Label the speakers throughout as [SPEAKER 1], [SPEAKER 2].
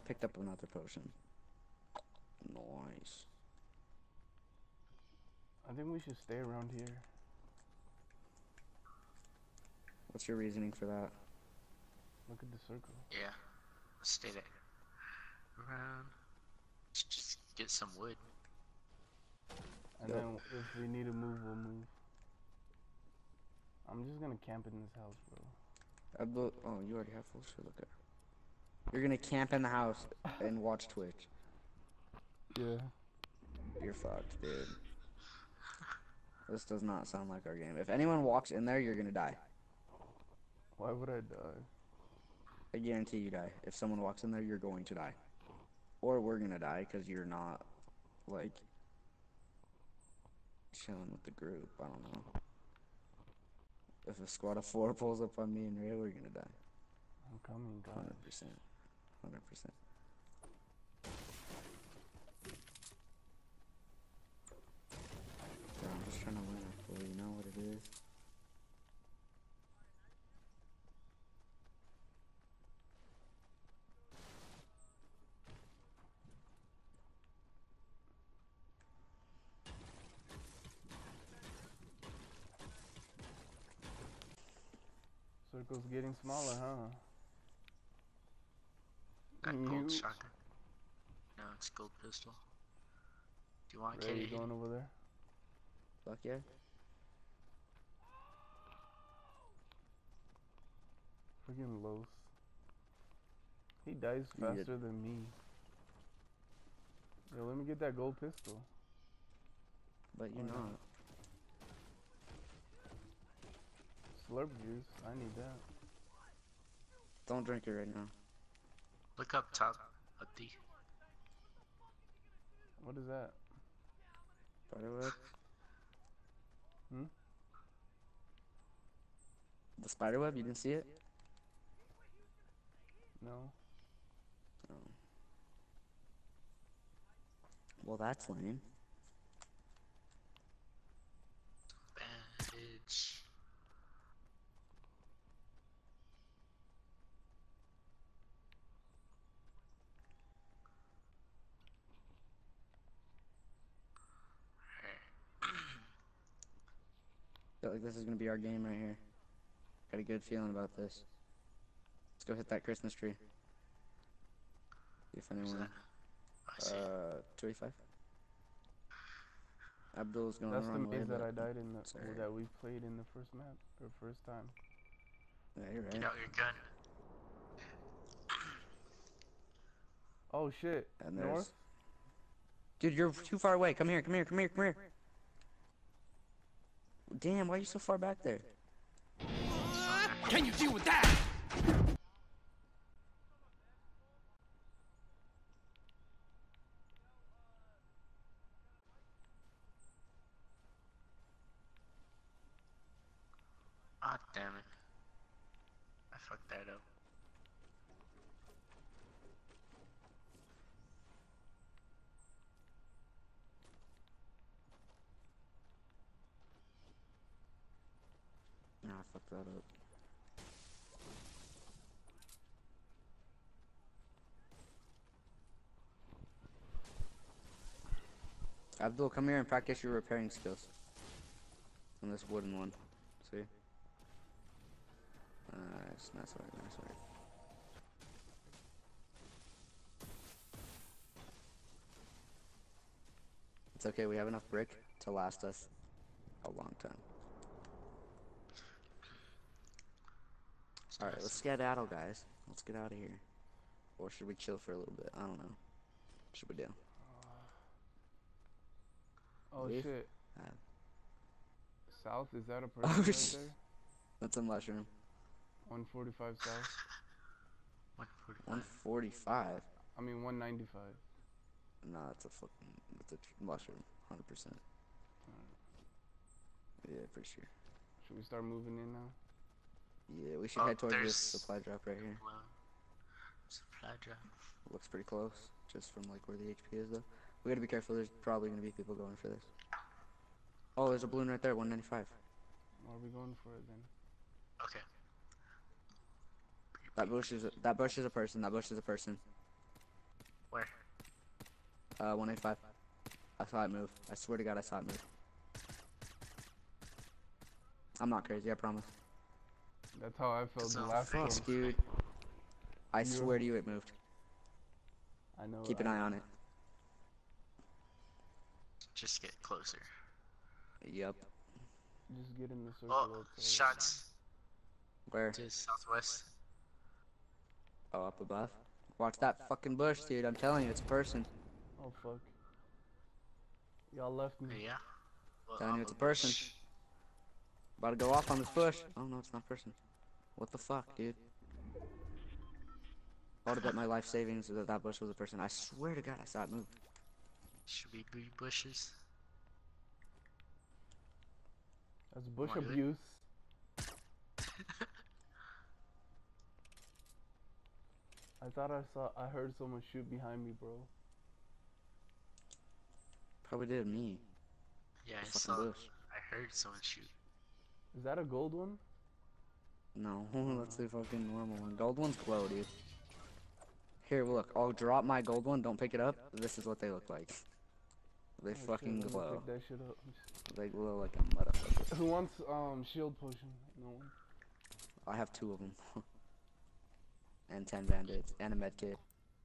[SPEAKER 1] picked up another potion. Nice.
[SPEAKER 2] I think we should stay around here.
[SPEAKER 1] What's your reasoning for that?
[SPEAKER 2] Look at the circle.
[SPEAKER 3] Yeah. Let's stay there. Around. Just get some wood.
[SPEAKER 2] And
[SPEAKER 1] Yep.
[SPEAKER 2] then if we need to move, we'll move. I'm just gonna camp in this house, bro.
[SPEAKER 1] Oh, you already have full shit. Look at. You're gonna camp in the house and watch Twitch.
[SPEAKER 2] Yeah.
[SPEAKER 1] You're fucked, dude. This does not sound like our game. If anyone walks in there, you're gonna die.
[SPEAKER 2] Why would I die?
[SPEAKER 1] I guarantee you die. If someone walks in there, you're going to die. Or we're gonna die because you're not, like, chilling with the group. I don't know. If a squad of 4 pulls up on me and Ray, we're gonna die.
[SPEAKER 2] I'm coming, guys.
[SPEAKER 1] 100%. 100%. Bro, I'm just trying to win it, boy. You know what it is?
[SPEAKER 2] Circle's getting smaller, huh?
[SPEAKER 3] Got gold
[SPEAKER 2] You-
[SPEAKER 3] shotgun. No, it's gold pistol. Do you want
[SPEAKER 2] Ray, you
[SPEAKER 3] K?
[SPEAKER 2] going over there?
[SPEAKER 1] Fuck yeah.
[SPEAKER 2] Freaking Los. He dies
[SPEAKER 1] Yeah.
[SPEAKER 2] faster than me. Yo, let me get that gold pistol.
[SPEAKER 1] But you're
[SPEAKER 2] Oh,
[SPEAKER 1] not.
[SPEAKER 2] Slurp juice. I need that.
[SPEAKER 1] Don't drink it right now.
[SPEAKER 3] Look up top. Up the.
[SPEAKER 2] What is that?
[SPEAKER 1] Spiderweb?
[SPEAKER 2] Hmm?
[SPEAKER 1] The spiderweb? You didn't see it?
[SPEAKER 2] No.
[SPEAKER 1] Oh. Well, that's lame.
[SPEAKER 3] Bandage.
[SPEAKER 1] Feel like this is gonna be our game right here. Got a good feeling about this. Let's go hit that Christmas tree. See if
[SPEAKER 3] Where's
[SPEAKER 1] anyone.
[SPEAKER 3] that? I see it.
[SPEAKER 1] 285. Abdul's going
[SPEAKER 2] That's
[SPEAKER 1] the
[SPEAKER 2] the
[SPEAKER 1] wrong way,
[SPEAKER 2] maze that
[SPEAKER 1] but
[SPEAKER 2] I died in the
[SPEAKER 1] sorry.
[SPEAKER 2] that we played in the first map or first time.
[SPEAKER 1] Yeah, you're
[SPEAKER 3] Get
[SPEAKER 1] right.
[SPEAKER 3] out your gun.
[SPEAKER 2] Oh shit.
[SPEAKER 1] And there's.
[SPEAKER 2] North?
[SPEAKER 1] Dude, you're too far away. Come here, come here, come here, come here. Damn, why are you so far back there?
[SPEAKER 4] Can you deal with that?
[SPEAKER 3] Ah, damn it. I fucked that up.
[SPEAKER 1] Nah, I fucked that up. Abdul, come here and practice your repairing skills. On this wooden one. See? Nice, nice work, nice work. It's okay, we have enough brick to last us a long time. Alright, let's skedaddle, guys. Let's get out of here. Or should we chill for a little bit? I don't know. What should we do?
[SPEAKER 2] Oh
[SPEAKER 1] Leave?
[SPEAKER 2] shit.
[SPEAKER 1] Uh,
[SPEAKER 2] South, is that a
[SPEAKER 1] Oh,
[SPEAKER 2] person right
[SPEAKER 1] shit.
[SPEAKER 2] there?
[SPEAKER 1] That's a mushroom.
[SPEAKER 2] 145 south.
[SPEAKER 3] 145.
[SPEAKER 1] 145?
[SPEAKER 2] I mean 195.
[SPEAKER 1] No, it's a fucking, it's a mushroom. 100%. Yeah, for sure.
[SPEAKER 2] Should we start moving in now?
[SPEAKER 1] Yeah, we should
[SPEAKER 3] Oh,
[SPEAKER 1] head towards this
[SPEAKER 3] there's-
[SPEAKER 1] supply drop right here.
[SPEAKER 3] Well, supply drop.
[SPEAKER 1] Looks pretty close, just from like where the HP is though. We gotta be careful, there's probably gonna be people going for this. Oh, there's a balloon right there, 195.
[SPEAKER 2] Why are we going for it then?
[SPEAKER 3] Okay.
[SPEAKER 1] That bush is a person, that bush is a person.
[SPEAKER 3] Where?
[SPEAKER 1] 185. I saw it move. I swear to God, I saw it move. I'm not crazy, I promise.
[SPEAKER 2] That's how I felt
[SPEAKER 3] It's
[SPEAKER 2] the
[SPEAKER 3] not
[SPEAKER 2] last
[SPEAKER 3] fake.
[SPEAKER 2] one.
[SPEAKER 1] Fuck, dude. I swear to you, it moved.
[SPEAKER 2] I know.
[SPEAKER 1] Keep an eye on it.
[SPEAKER 3] Just get closer.
[SPEAKER 1] Yep.
[SPEAKER 2] Just get in the circle.
[SPEAKER 3] Oh,
[SPEAKER 2] that's all.
[SPEAKER 3] shots
[SPEAKER 1] Where?
[SPEAKER 3] to southwest.
[SPEAKER 1] Oh, up above. Watch that fucking bush, dude. I'm telling you, it's a person.
[SPEAKER 2] Oh fuck. Y'all left me.
[SPEAKER 3] Yeah. Well,
[SPEAKER 1] Telling you,
[SPEAKER 3] up
[SPEAKER 1] it's a
[SPEAKER 3] a
[SPEAKER 1] person.
[SPEAKER 3] bush.
[SPEAKER 1] About to go off on this bush. Oh no, it's not a person. What the fuck, dude? I would have bet my life savings that that bush was a person. I swear to God, I saw it move.
[SPEAKER 3] Should we be bushes?
[SPEAKER 2] That's bush
[SPEAKER 3] Wanna do it?
[SPEAKER 2] abuse. I thought I heard someone shoot behind me, bro.
[SPEAKER 1] Probably did me.
[SPEAKER 3] Yeah, I
[SPEAKER 1] Fucking
[SPEAKER 3] saw.
[SPEAKER 1] bush.
[SPEAKER 3] I heard someone shoot.
[SPEAKER 2] Is that a gold one?
[SPEAKER 1] No, that's the fucking normal one. Gold ones glow, dude. Here, look. I'll drop my gold one. Don't pick it up. This is what they look like. They
[SPEAKER 2] Oh, shit,
[SPEAKER 1] fucking
[SPEAKER 2] let me
[SPEAKER 1] glow.
[SPEAKER 2] pick that shit up.
[SPEAKER 1] They glow like a motherfucker.
[SPEAKER 2] Who wants shield potion? No one.
[SPEAKER 1] I have 2 of them. And 10 band-aids. And a med kit.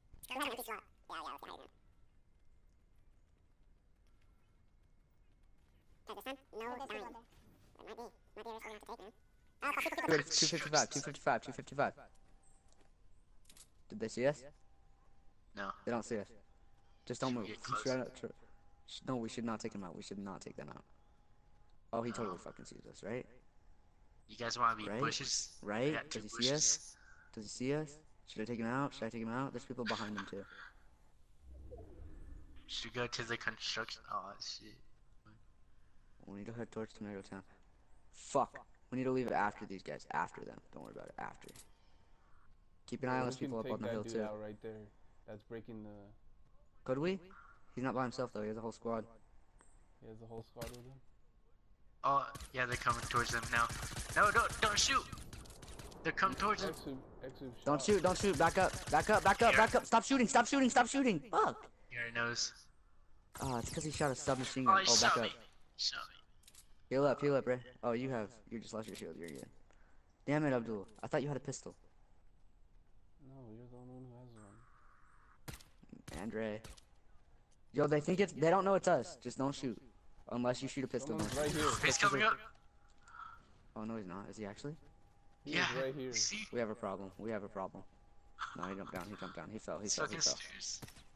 [SPEAKER 1] Good, 255, 255, 255. Did they see us?
[SPEAKER 3] No.
[SPEAKER 1] They don't see us. Just don't
[SPEAKER 3] Should we
[SPEAKER 1] move.
[SPEAKER 3] get close?
[SPEAKER 1] No, we should not take him out. We should not take them out. Oh, he totally fucking sees us, right?
[SPEAKER 3] You guys want to be
[SPEAKER 1] Right?
[SPEAKER 3] bushes? I
[SPEAKER 1] Right?
[SPEAKER 3] got 2
[SPEAKER 1] Does he see us?
[SPEAKER 3] bushes.
[SPEAKER 1] Does he see us? Should I take him out? Should I take him out? There's people behind him too.
[SPEAKER 3] Should we go to the construction? Oh shit.
[SPEAKER 1] We need to head towards Tomato Town. Fuck. We need to leave it after these guys. After them. Don't worry about it. After. Keep an eye on
[SPEAKER 2] We
[SPEAKER 1] those
[SPEAKER 2] can
[SPEAKER 1] people up
[SPEAKER 2] take
[SPEAKER 1] on the
[SPEAKER 2] that
[SPEAKER 1] hill
[SPEAKER 2] dude
[SPEAKER 1] too.
[SPEAKER 2] out right there. That's breaking the.
[SPEAKER 1] Could we? He's not by himself though. He has a whole squad.
[SPEAKER 2] He has a whole squad with him.
[SPEAKER 3] Oh yeah, they're coming towards them now. No, don't shoot. They're coming towards them.
[SPEAKER 2] Exude,
[SPEAKER 1] Don't
[SPEAKER 2] shot.
[SPEAKER 1] shoot. Don't shoot. Back up. Back up. Back up. Back up. Stop shooting. Stop shooting. Stop shooting. Fuck.
[SPEAKER 3] Here it knows.
[SPEAKER 1] Oh, it's because he shot a submachine
[SPEAKER 3] Oh,
[SPEAKER 1] gun.
[SPEAKER 3] he
[SPEAKER 1] Oh, back
[SPEAKER 3] shot
[SPEAKER 1] up.
[SPEAKER 3] me. He shot me.
[SPEAKER 1] Heal up, Ray. Oh, you just lost your shield. You're good. Damn it, Abdul. I thought you had a pistol.
[SPEAKER 2] No, you're the only one who has one.
[SPEAKER 1] And Ray. Yo, they don't know it's us. Just don't shoot. Unless you shoot a pistol.
[SPEAKER 2] Someone's
[SPEAKER 1] don't
[SPEAKER 2] right
[SPEAKER 1] shoot.
[SPEAKER 2] here.
[SPEAKER 3] He's coming up.
[SPEAKER 1] Oh, no, he's not. Is he actually?
[SPEAKER 2] He
[SPEAKER 3] Yeah.
[SPEAKER 2] is right here.
[SPEAKER 3] See?
[SPEAKER 1] We have a problem. We have a problem. No, he jumped down. He jumped down. He fell. He
[SPEAKER 3] It's
[SPEAKER 1] fell. He
[SPEAKER 3] fucking
[SPEAKER 1] fell.
[SPEAKER 3] stairs.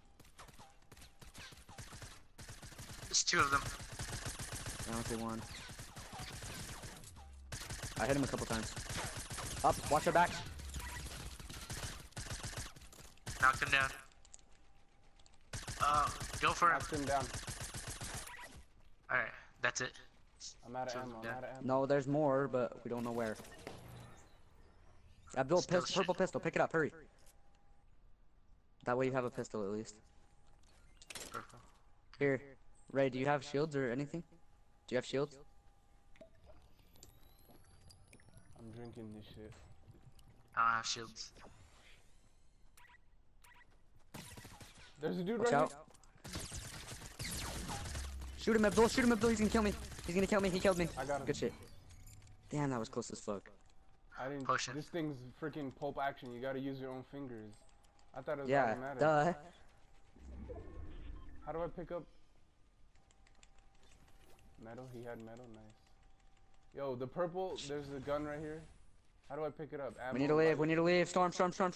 [SPEAKER 3] There's 2 of them.
[SPEAKER 1] Down to 1. I hit him a couple times. Up. Watch your back.
[SPEAKER 3] Knocked him down. Go for him.
[SPEAKER 2] Knocked him down.
[SPEAKER 3] Alright, that's it.
[SPEAKER 2] I'm out of
[SPEAKER 3] Shoot
[SPEAKER 2] ammo.
[SPEAKER 3] him
[SPEAKER 2] I'm
[SPEAKER 3] down.
[SPEAKER 2] out of ammo.
[SPEAKER 1] No, there's more, but we don't know where. Abdul,
[SPEAKER 3] Still
[SPEAKER 1] purple
[SPEAKER 3] shit.
[SPEAKER 1] pistol. Pick it up. Hurry. That way you have a pistol at least.
[SPEAKER 3] Purple.
[SPEAKER 1] Here. Ray, do you have shields or anything? Do you have shields?
[SPEAKER 2] I'm drinking this shit.
[SPEAKER 3] I don't have shields.
[SPEAKER 2] There's a dude
[SPEAKER 1] Watch
[SPEAKER 2] right
[SPEAKER 1] out. Shoot him, Abdul. Shoot him, Abdul. He's gonna kill me. He's gonna kill me. He killed me.
[SPEAKER 2] I got him.
[SPEAKER 1] Good shit. Damn, that was close as fuck.
[SPEAKER 2] here. I didn't.
[SPEAKER 3] Potion.
[SPEAKER 2] This thing's freaking pulp action. You gotta use your own fingers. I thought it was
[SPEAKER 1] Yeah,
[SPEAKER 2] automatic.
[SPEAKER 1] duh.
[SPEAKER 2] How do I pick up metal? He had metal. Nice. Yo, the purple. There's a gun right here. How do I pick it up?
[SPEAKER 1] We need to leave. We need to leave. Storm.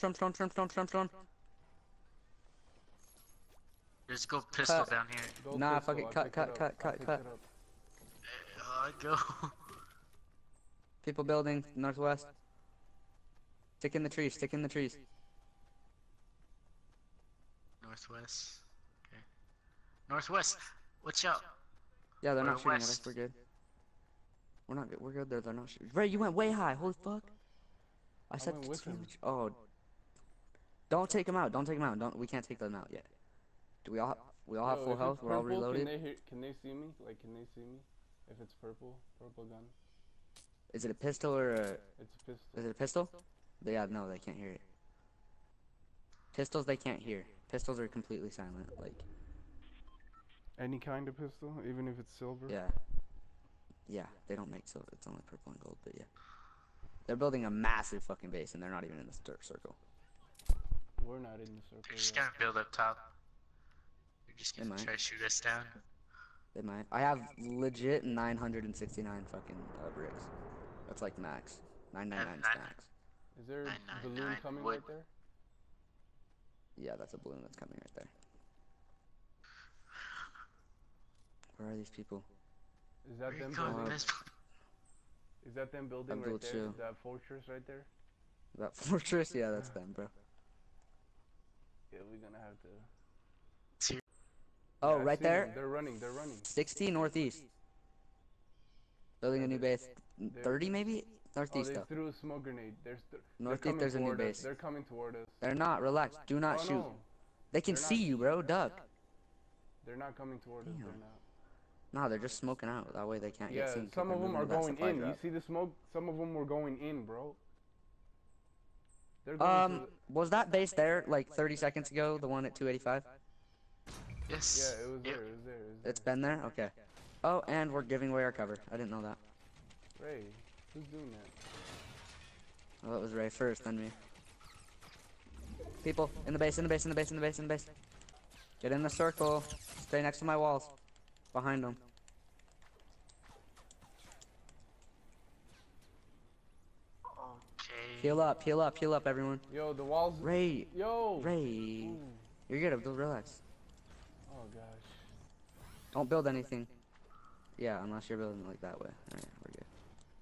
[SPEAKER 3] There's go pistol
[SPEAKER 1] Cut.
[SPEAKER 3] down here.
[SPEAKER 2] Go
[SPEAKER 1] Nah,
[SPEAKER 2] pistol,
[SPEAKER 1] fuck it.
[SPEAKER 2] I
[SPEAKER 1] Cut,
[SPEAKER 2] picked
[SPEAKER 1] cut,
[SPEAKER 2] it up.
[SPEAKER 1] cut,
[SPEAKER 2] I
[SPEAKER 1] cut,
[SPEAKER 2] picked
[SPEAKER 1] cut.
[SPEAKER 2] it up.
[SPEAKER 3] Go.
[SPEAKER 1] People building northwest. Stick in the trees. Stick in the trees.
[SPEAKER 3] Northwest. Okay. Northwest. Watch out.
[SPEAKER 1] Yeah, they're
[SPEAKER 3] We're
[SPEAKER 1] not shooting at us.
[SPEAKER 3] west.
[SPEAKER 1] We're good. We're not good. We're good. They're not shooting. Ray, you went way high. Holy fuck. I said.
[SPEAKER 2] went with him.
[SPEAKER 1] Oh. Don't take them out. Don't take them out. Don't. We can't take them out yet. Do we all? We all have
[SPEAKER 2] Yo,
[SPEAKER 1] full
[SPEAKER 2] if
[SPEAKER 1] health.
[SPEAKER 2] it's
[SPEAKER 1] We're all
[SPEAKER 2] purple,
[SPEAKER 1] reloaded.
[SPEAKER 2] Can they see me? Like, can they see me? If it's purple gun.
[SPEAKER 1] Is it a pistol or a?
[SPEAKER 2] It's a pistol.
[SPEAKER 1] Is it a pistol? Yeah. No, they can't hear it. Pistols they can't hear. Pistols are completely silent. Like,
[SPEAKER 2] Any kind of pistol, even if it's silver.
[SPEAKER 1] yeah. Yeah, they don't make silver. It's only purple and gold, but yeah. They're building a massive fucking base, and they're not even in the circle.
[SPEAKER 2] We're not in the circle.
[SPEAKER 3] They're just
[SPEAKER 2] yet.
[SPEAKER 3] gonna build up top. They're just
[SPEAKER 1] They
[SPEAKER 3] gonna
[SPEAKER 1] might.
[SPEAKER 3] try to shoot us down.
[SPEAKER 1] They might. I have legit 969 fucking bricks. That's like max. 999 is
[SPEAKER 3] nine-
[SPEAKER 1] max.
[SPEAKER 2] Is there a
[SPEAKER 3] 999
[SPEAKER 2] balloon coming
[SPEAKER 3] wood.
[SPEAKER 2] right there?
[SPEAKER 1] Yeah, that's a balloon that's coming right there. Where are these people?
[SPEAKER 2] Is that
[SPEAKER 3] Where you
[SPEAKER 2] them
[SPEAKER 3] going,
[SPEAKER 2] building?
[SPEAKER 3] Miss?
[SPEAKER 2] Is that them building
[SPEAKER 1] Abdul
[SPEAKER 2] right there?
[SPEAKER 1] Chill.
[SPEAKER 2] That fortress right there?
[SPEAKER 1] That fortress? Yeah, that's them, bro.
[SPEAKER 2] Yeah, we're gonna have to.
[SPEAKER 1] Oh,
[SPEAKER 2] Yeah, I
[SPEAKER 1] right
[SPEAKER 2] see them.
[SPEAKER 1] there?
[SPEAKER 2] They're running. They're running.
[SPEAKER 1] 60 northeast. Building a new base.
[SPEAKER 2] they're-
[SPEAKER 1] 30 maybe?
[SPEAKER 2] Oh,
[SPEAKER 1] Northeast
[SPEAKER 2] they
[SPEAKER 1] though.
[SPEAKER 2] threw a smoke grenade. They're
[SPEAKER 1] Northeast, there's a new
[SPEAKER 2] toward us.
[SPEAKER 1] base.
[SPEAKER 2] They're coming toward us.
[SPEAKER 1] They're not. Relax. Do not
[SPEAKER 2] Oh,
[SPEAKER 1] shoot.
[SPEAKER 2] no.
[SPEAKER 1] They can
[SPEAKER 2] They're
[SPEAKER 1] see
[SPEAKER 2] not.
[SPEAKER 1] you, bro. Duck.
[SPEAKER 2] They're not coming toward us.
[SPEAKER 1] Damn.
[SPEAKER 2] They're not.
[SPEAKER 1] No, they're just smoking out. That way they can't
[SPEAKER 2] Yeah,
[SPEAKER 1] get seen. 'cause
[SPEAKER 2] some
[SPEAKER 1] they're
[SPEAKER 2] of them
[SPEAKER 1] moving
[SPEAKER 2] are
[SPEAKER 1] to that
[SPEAKER 2] going
[SPEAKER 1] supply
[SPEAKER 2] in. You
[SPEAKER 1] drop.
[SPEAKER 2] see the smoke? Some of them were going in, bro. They're going
[SPEAKER 1] Was that base there like 30 seconds ago? The one at 285?
[SPEAKER 3] Yes.
[SPEAKER 2] Yeah, it was there. It was there. It was there.
[SPEAKER 1] It's been there? Okay. Oh, and we're giving away our cover. I didn't know that.
[SPEAKER 2] Ray, who's doing that?
[SPEAKER 1] Well, it was Ray first, then me. People, in the base, in the base, in the base, in the base, in the base. Get in the circle. Stay next to my walls. Behind them.
[SPEAKER 3] Okay.
[SPEAKER 1] Heal up, heal up, heal up, everyone.
[SPEAKER 2] Yo, the walls.
[SPEAKER 1] Ray,
[SPEAKER 2] Yo.
[SPEAKER 1] Ray.
[SPEAKER 2] Ooh.
[SPEAKER 1] You're good, Abdul, relax.
[SPEAKER 2] Oh gosh.
[SPEAKER 1] Don't build anything. Yeah, unless you're building it like that way. Alright, we're good.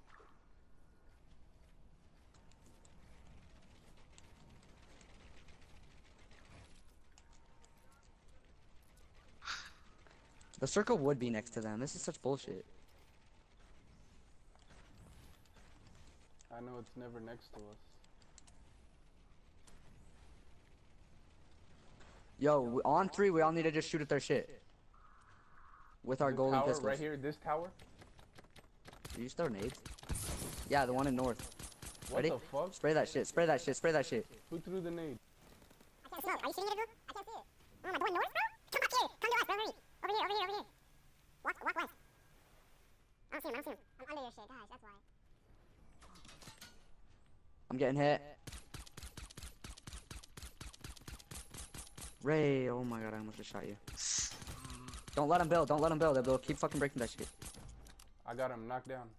[SPEAKER 1] The circle would be next to them. This is such bullshit.
[SPEAKER 2] I know it's never next to us.
[SPEAKER 1] Yo, on 3, we all need to just shoot at their shit. With our
[SPEAKER 2] The
[SPEAKER 1] golden
[SPEAKER 2] tower
[SPEAKER 1] pistols.
[SPEAKER 2] right here. This tower.
[SPEAKER 1] Do you throw nades? Yeah, the one in north.
[SPEAKER 2] What
[SPEAKER 1] Ready?
[SPEAKER 2] the fuck?
[SPEAKER 1] Spray that shit, spray that shit, spray that shit.
[SPEAKER 2] Who threw the nade?
[SPEAKER 5] I can't smoke. Are you shooting it, Abdul? I can't see it. Oh, am I going north, bro? Come back here. Come to us, bro. Hurry. Over here, over here, over here. Walk west. I don't see him, I don't see him. I'm under your shit, guys. That's why.
[SPEAKER 1] I'm getting hit. Ray, oh my god, I almost just shot you. Don't let him build, don't let him build. They'll keep fucking breaking that shit.
[SPEAKER 2] I got him knocked down.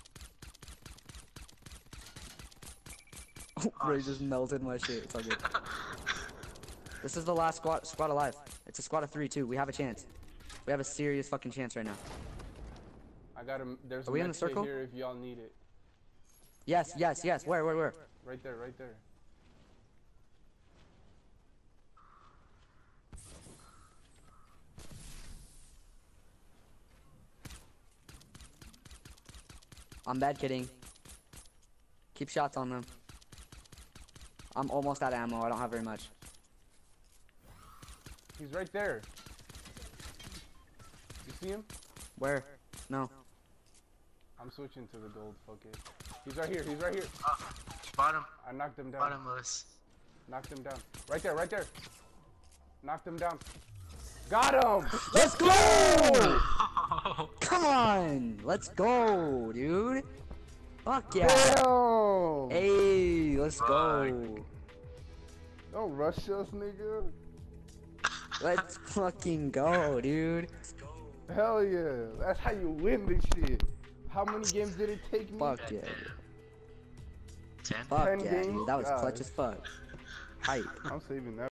[SPEAKER 1] Ray just melted my shit. It's all good. This is the last squad alive. It's a squad of 3 too. We have a chance. We have a serious fucking chance right now.
[SPEAKER 2] I got him. There's
[SPEAKER 1] Are
[SPEAKER 2] a
[SPEAKER 1] we in the
[SPEAKER 2] med kit
[SPEAKER 1] circle?
[SPEAKER 2] here if y'all need it.
[SPEAKER 1] Yes, yes, yes. Where?
[SPEAKER 2] Right there, right there.
[SPEAKER 1] I'm bad kidding. Keep shots on them. I'm almost out of ammo. I don't have very much.
[SPEAKER 2] He's right there. You see him?
[SPEAKER 1] Where? No.
[SPEAKER 2] I'm switching to the gold. Fuck it. He's right here. He's right here.
[SPEAKER 3] Bottom.
[SPEAKER 2] I knocked him down.
[SPEAKER 3] Bottomless.
[SPEAKER 2] Knocked him down. Right there. Right there. Knocked him down. Got him.
[SPEAKER 1] Let's go! Come on! Let's go, dude! Fuck yeah!
[SPEAKER 2] Damn.
[SPEAKER 1] Hey, let's go!
[SPEAKER 2] Don't rush us, nigga.
[SPEAKER 1] Let's fucking go, dude!
[SPEAKER 2] Hell yeah. That's how you win this shit. How many games did it take me?
[SPEAKER 1] Fuck yeah, dude.
[SPEAKER 3] 10.
[SPEAKER 1] Fuck
[SPEAKER 2] 10
[SPEAKER 1] yeah,
[SPEAKER 2] games?
[SPEAKER 1] dude. That was
[SPEAKER 2] God.
[SPEAKER 1] clutch as fuck. Hype.
[SPEAKER 2] I'm saving that.